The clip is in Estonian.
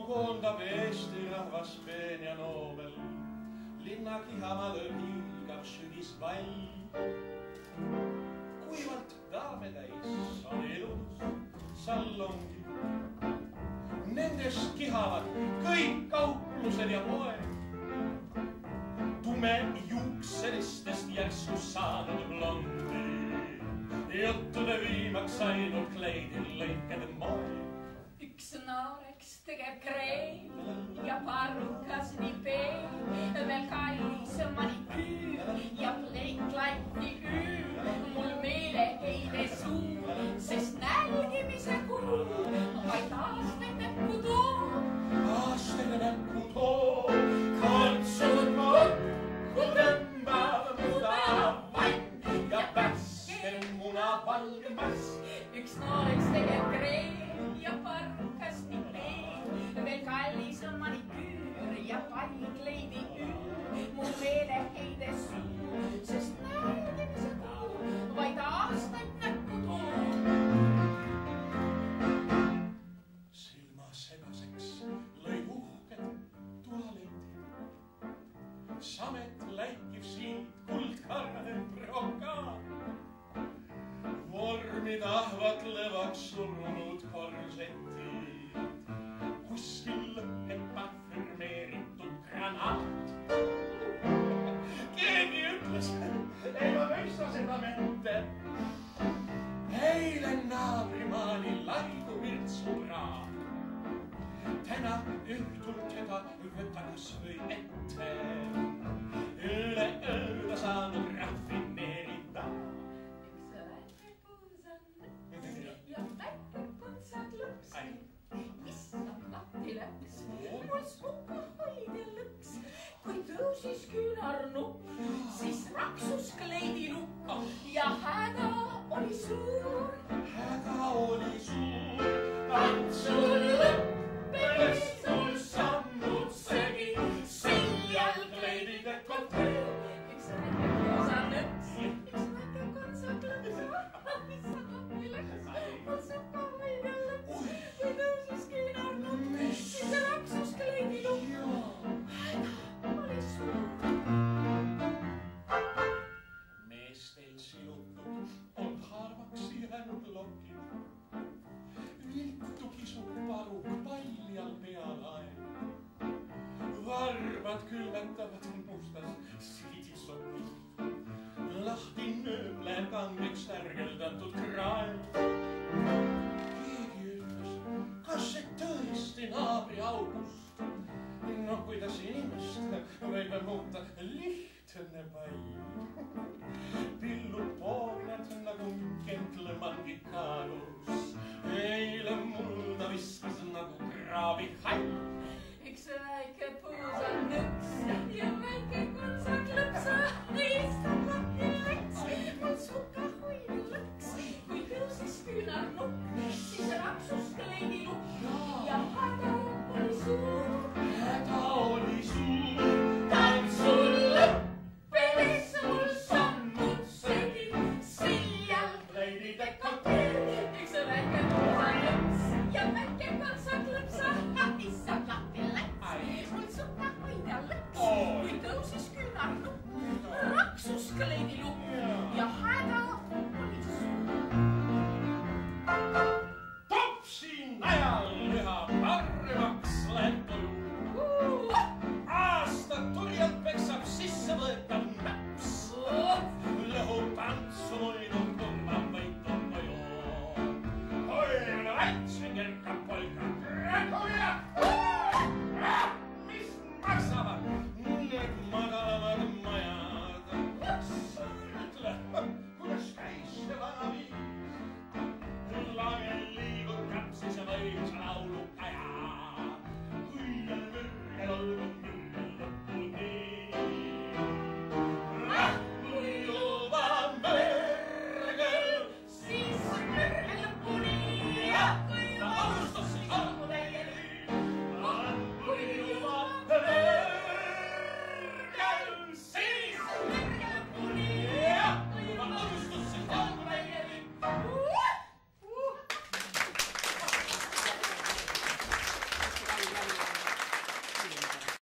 koondab Eesti rahvas peen ja noobel, linna kihama lööb hiilgav sügispall. Kuivalt daame täis on elus salongi. Nendest kihavad kõik kauplused ja poed. Tume juukselistest järsku saanud blondi. Juttude viimaks ainult kleidil lõikede moe. Üks nooreks tegeb kreen ja parukas nii peen. Veel kallis maniküür ja pleiklati üür. Mul meeleheide suur, sest nälgimise kuul vaid aastaid näppu too. Aastaid näppu too, katsud kokku tõmbab mudav vann ja pärsken munavalge mask. Üks nooreks tegeb kreen ja parukas nii peen. Veel kallis on maniküür ja painkleidi üür. Mul meeleheide suur, sest nälgimise kuul vaid aastaid näppu too. Silma segaseks lõi uhked tualettid. Samet läikib siit kuldkarne brokaad. Vormid ahvatlevaks surunud korsetid. Kuskil lõhkeb parfümeeritud granaat. Keegi ütles, ei ma mõista seda mente. Eile naabrimaani laidu virtsupraad. Täna õhtul teda võta kas või ette. Üle ööda saanud rafineerida. Ja väike puntsaklõps, issand latti läks, mul sukahoide lõks. Kui tõusis küünarnukk, siis raksus kleidinukk ja häda oli suur. Häda oli suur, tantsul lõppedes sul sammud segi, siljal kleidide konteel. Üks väike puusanõks, üks väike kontsaklõks, issand latti läks, mul sukahoide lõks. Kui tõusis küünarnukk, siis raksus kleidinukk. Meestel silutud on harvaks jäänud lokid. Viltu kisub paruk paljal pealaen. Varbad külmetavad mustas siidisokid. Lahti nööb läheb kangeks ärgeldatud krael. Keegi ütles, kas see tõesti naabri august? No kuidas inimest võib muuta lihtne pall. Pillud pooled nagu gentlemangi kaalus. Eile mulda viskas nagu kraabihall. Üks väike puusanõks ja väike kontsaklõps, issand latti läks, mul sukahoide lõks. Kui tõusis küünarnukk, siis raksus kleidinukk ja häda oli suur. Häda oli suur, Tantsul lõppedes mul sammud segi, siljal kleidide konteel. üks väike puusanõks ja väike kontsaklõps, issand latti läks, mul sukahoide lõks. Kui tõusis küünarnukk, raksus kleidinukk ja häda oli suur. Topsi najal üha paremaks läheb tuju. Aastad turjalt peksab sisse võetav näps. Lõhub tantsu muidum turvab võitu koju. Hoian väikse kerkab polka. Räku ja!